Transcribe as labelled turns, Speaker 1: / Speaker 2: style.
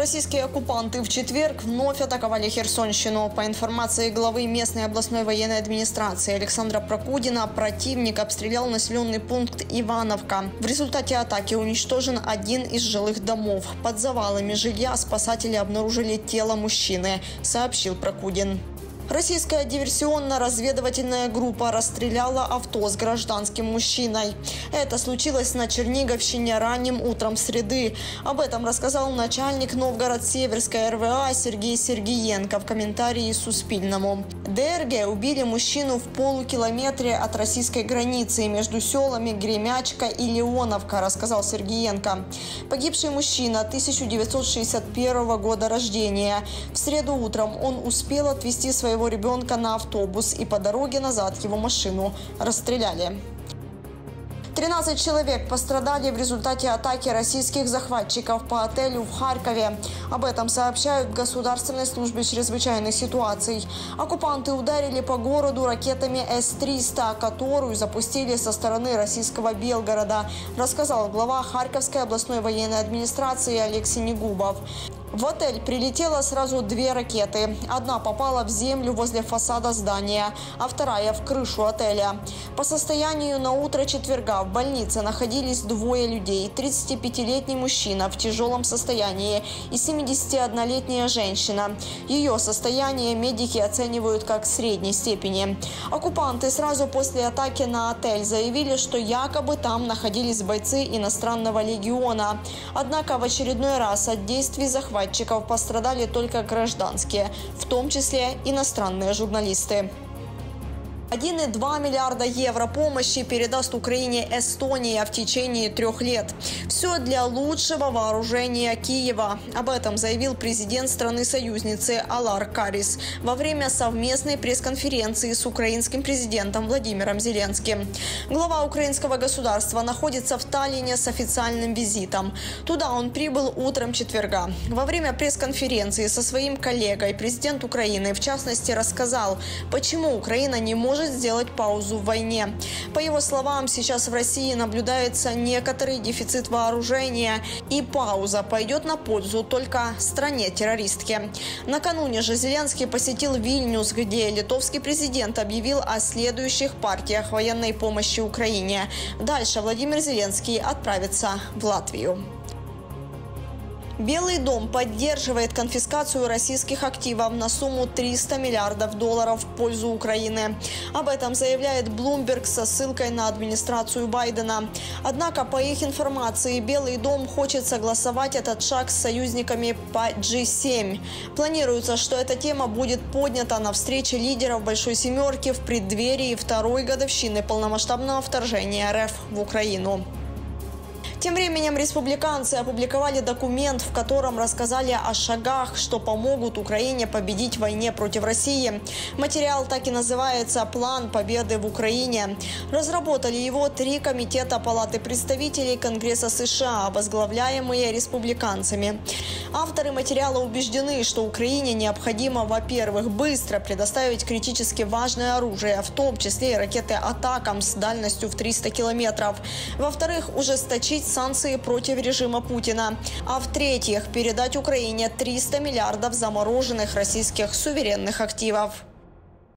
Speaker 1: Российские оккупанты в четверг вновь атаковали Херсонщину. По информации главы местной областной военной администрации Александра Прокудина, противник обстрелял населенный пункт Ивановка. В результате атаки уничтожен один из жилых домов. Под завалами жилья спасатели обнаружили тело мужчины, сообщил Прокудин. Российская диверсионно-разведывательная группа расстреляла авто с гражданским мужчиной. Это случилось на Черниговщине ранним утром среды. Об этом рассказал начальник Новгород-Северской РВА Сергей Сергиенко в комментарии Суспильному. ДРГ убили мужчину в полукилометре от российской границы между селами Гремячка и Леоновка, рассказал Сергиенко. Погибший мужчина 1961 года рождения. В среду утром он успел отвезти своего ребенка на автобус, и по дороге назад его машину расстреляли. 13 человек пострадали в результате атаки российских захватчиков по отелю в Харькове. Об этом сообщают в Государственной службе чрезвычайных ситуаций. Оккупанты ударили по городу ракетами С-300, которую запустили со стороны российского Белгорода, рассказал глава Харьковской областной военной администрации Олег Синегубов. В отель прилетело сразу 2 ракеты. Одна попала в землю возле фасада здания, а вторая в крышу отеля. По состоянию на утро четверга в больнице находились 2 людей. 35-летний мужчина в тяжелом состоянии и 71-летняя женщина. Ее состояние медики оценивают как средней степени. Оккупанты сразу после атаки на отель заявили, что якобы там находились бойцы иностранного легиона. Однако в очередной раз от действий захватчиков пострадали только гражданские, в том числе иностранные журналисты. 1,2 миллиарда евро помощи передаст Украине Эстония в течение 3 лет. Все для лучшего вооружения Киева. Об этом заявил президент страны-союзницы Алар Карис во время совместной пресс-конференции с украинским президентом Владимиром Зеленским. Глава украинского государства находится в Таллине с официальным визитом. Туда он прибыл утром четверга. Во время пресс-конференции со своим коллегой президент Украины, в частности, рассказал, почему Украина не может сделать паузу в войне. По его словам, сейчас в России наблюдается некоторый дефицит вооружения, и пауза пойдет на пользу только стране-террористке. Накануне же Зеленский посетил Вильнюс, где литовский президент объявил о следующих партиях военной помощи Украине. Дальше Владимир Зеленский отправится в Латвию. Белый дом поддерживает конфискацию российских активов на сумму $300 миллиардов в пользу Украины. Об этом заявляет Bloomberg со ссылкой на администрацию Байдена. Однако, по их информации, Белый дом хочет согласовать этот шаг с союзниками по G7. Планируется, что эта тема будет поднята на встрече лидеров Большой Семерки в преддверии 2-й годовщины полномасштабного вторжения РФ в Украину. Тем временем республиканцы опубликовали документ, в котором рассказали о шагах, что помогут Украине победить в войне против России. Материал так и называется «План победы в Украине». Разработали его 3 комитета Палаты представителей Конгресса США, возглавляемые республиканцами. Авторы материала убеждены, что Украине необходимо, во-первых, быстро предоставить критически важное оружие, в том числе и ракеты «Атакамс» с дальностью в 300 километров. Во-вторых, ужесточить санкции против режима Путина. А в-третьих, передать Украине $300 миллиардов замороженных российских суверенных активов.